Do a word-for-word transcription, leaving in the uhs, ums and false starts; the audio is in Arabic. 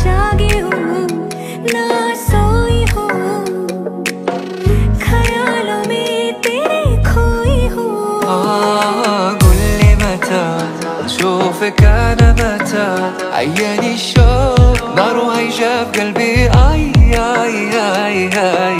जागी हूँ ना सोई हूँ, ख्यालों में तेरे खोई हूँ. قول لي متى أشوفك أنا متى، عياني الشوق نار هيجا في قلبي. آي آي آي آي